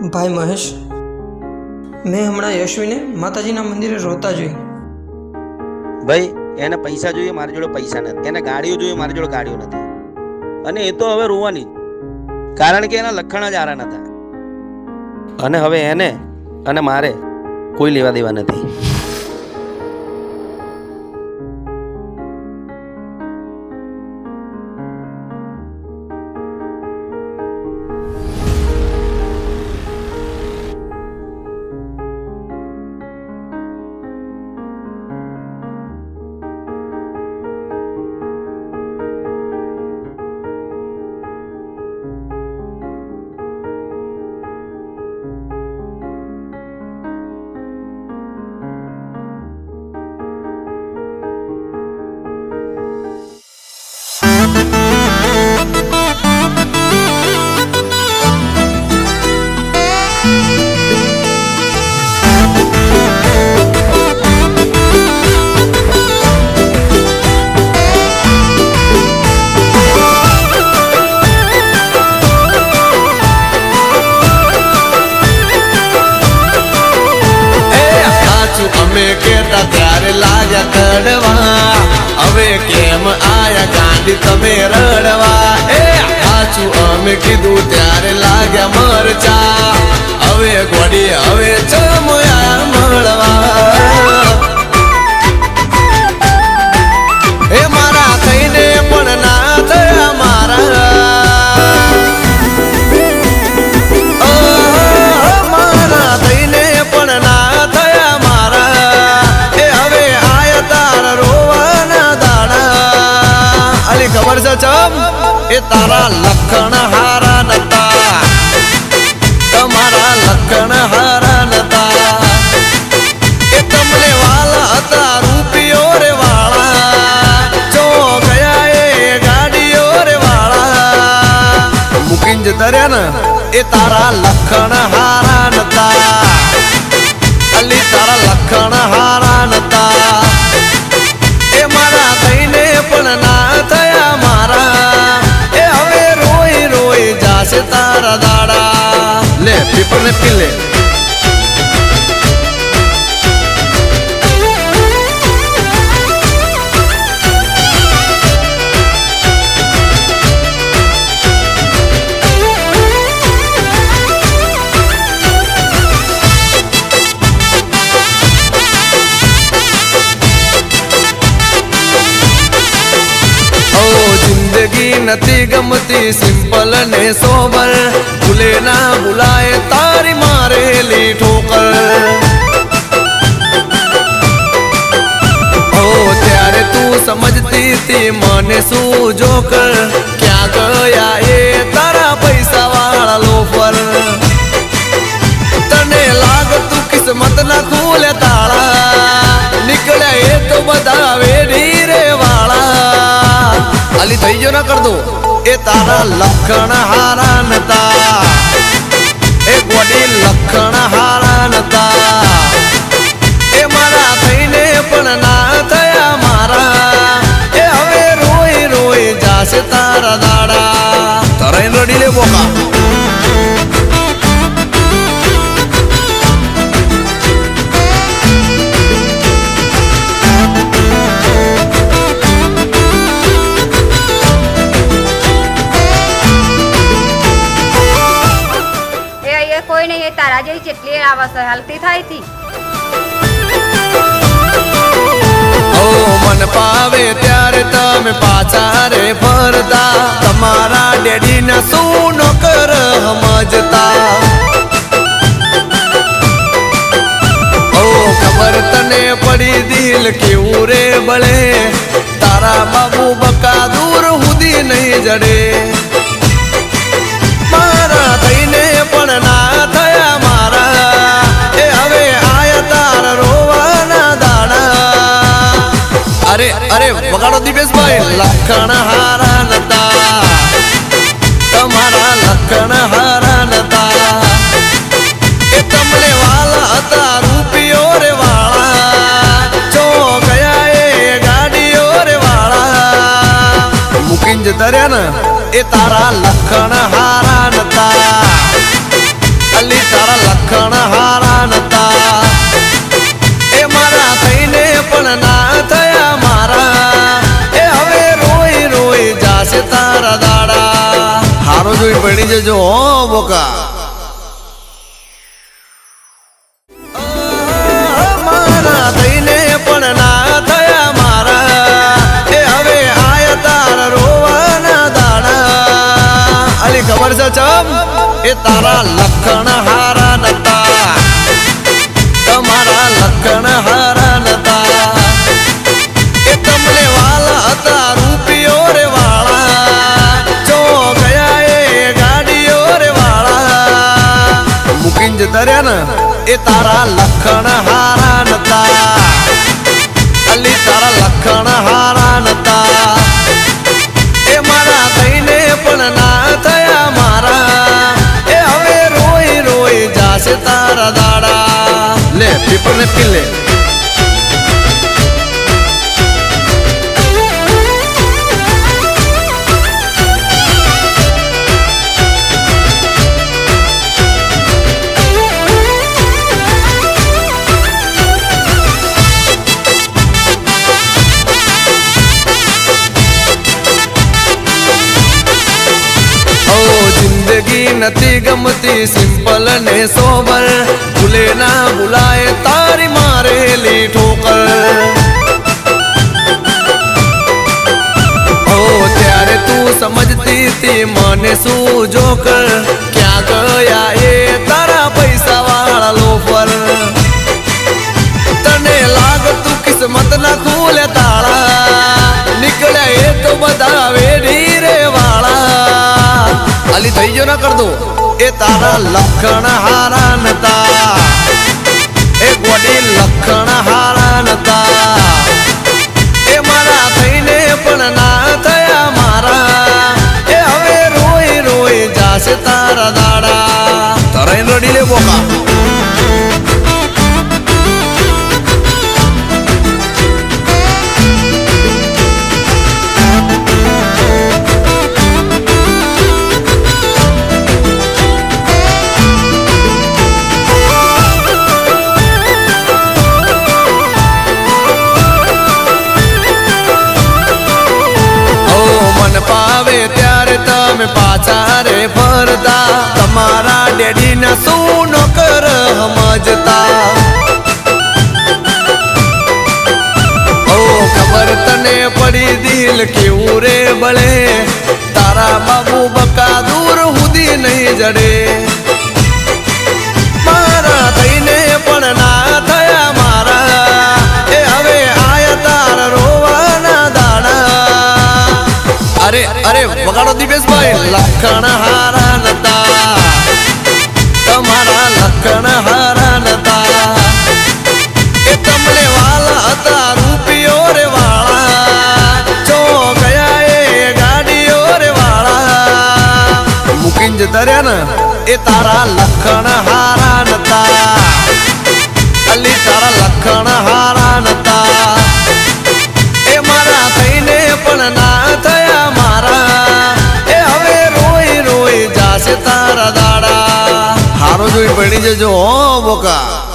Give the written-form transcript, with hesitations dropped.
भाई महेश, मैं हमणां यशवीने माताजीना मंदिरे रोता जोई। भाई एने पैसा जोईए, मारी जोड़े पैसा नथी। एने गाड़ीओ जोईए, मारी जोड़े गाड़ीओ नथी। अने ए तो हवे रोवानी, कारण के एना लक्षण ज आरा नता। अने हवे एने अने मारे कोई लेवा देवा नथी। त्यारे लाग्या कड़वा, अवे केम आया गांधी तमे रड़वा। हाचू अमे कीधु त्यारे लाग्या मरचा, अवे घोड़ी अवे चमया मळवा। ए मारा थईने पण ना थया मारा, मारा थईने पण ना थया मारा। खबर से चम ए तारा लखन हारा नता, तमारा लखन हारा नता। ए तमने वाला था रूपियो रे वाला, जो गया ए गाड़ियो रे वाला। मुकिंज तर्या न ए तारा लखन हारा नता, अली तारा लखन हारा नता। ए मारा थईने पण ना थया मारा, ए हवे रोई रोई जासे तारा दाड़ा। ले पीपल पी ले। जिंदगी नती गमती सिंपल ने सोबर, भूले ना बुलाए तारी मारे ली ठोकर। ओ त्यारे तू समझती थी मने सूझो कर, क्या गया ये तारा पैसा वाला लोफर। तने लाग तू किस्मत ना खुले ताला, निकले ये तो बतावे ढीरे वाला। अली थईयो ना कर दो ए तारा लखन हारा नता, ए गोडी लखन हारा नता। ए मारा थईने पण ना थया मारा, ए हवे रोई रोई जासे तारा दाड़ा। तारा इन रडी ले बोका। कोई नहीं है तारा जेवी चेटली आवाज हलती थाई थी। ओ मन पावे त्यारे तमे पाछा रे फरता, तमारा डेडी न सुनो कर समझता। ओ खबर तने पड़ी दिल क्यों रे बड़े, तारा बाबू बका दूर हुदी नहीं जड़े। मारा थईने पण ना थया मारा, ए हवे आया तारा रोवाना दाड़ा। अरे अरे वगाड़ो दिवेश भाई, लखन हारा नता, तमारा लखन हारा नता। ए तमने वाला था रूपियो रे वाला, जो गया ए गाड़ियो रे वाला। मुकिंज तर्या न ए तारा लखन हारा नता, અલી તારા લખણ હારા નતા એ મારા થઈને પણ ના થયા મારા એ હવે રોઈ રોઈ જાશે તારા દાડા હારો જોઈ પડી જજો હો બોકા મારા થઈને પણ ના થયા મારા એ હવે આય તારા રોવાના દાડા અલી ખબર છે ચમ એ તારા લખણ હારા નતા તમારા લખણ હારા નતા એ તમને વાલા હતા રૂપિયો રે વાળા જો ગયા એ ગાડીઓ રે વાળા મૂકીને જતા રહ્યા ને એ તારા લખણ હારા નતા અલી તારા લખણ હારા નતા એ મારા થઈને પણ ના થયા મારા એ હવે રોઈ રોઈ જાશે તારા દાડા લે પીપર ને પી લે जिंदगी नती गमती सिंपल ने सोबर भूले ना भुलाए तारी मारेली ठोकर ओ त्यारे तू समझती थी माने सू जोकर क्या गया ये तारा पैसा वाला लोफर तने लाग तू किस्मत ना खूले ताला निकले ये तो बता वेडी रे वाला अली થઈ ગયો ના કર દો એ તારા લખણ હારા નતા એ ગોડી લખણ હારા નતા એ મારા થઈને પણ ના થયા મારા એ હવે રોઈ રોઈ જાશે તારા દાડા તારા રડી લે બોકા પાવે ત્યારે તમે પાછા રે ફરતા તમારા ડેડી ને શું નોકર સમજતા ઓ ખબર તને પડી દિલ કેવું રે બળે તારા બાબુ બકા દૂર હુદી નહીં જડે મારા થઈને પણ ના થયા મારા એ હવે આયા તારા રોવાના દાડા अरे अरे वगाड़ो दिवेश भाई लखण हारा नता तुम्हारा लखण हारा नता ए तमने वाला હતા રૂપિયો રે વાળા જો ગયા એ ગાડીઓ રે વાળા મૂકીને જતા રહ્યા ને એ તારા લખણ હારા નતા અલી તારા લખણ હારા નતા એ મારા થઈને પણ ના થયા મારા એ હવે રોઈ રોઈ જાશે તારા દાડા હારો જોઈ પડી જજો હો બોકા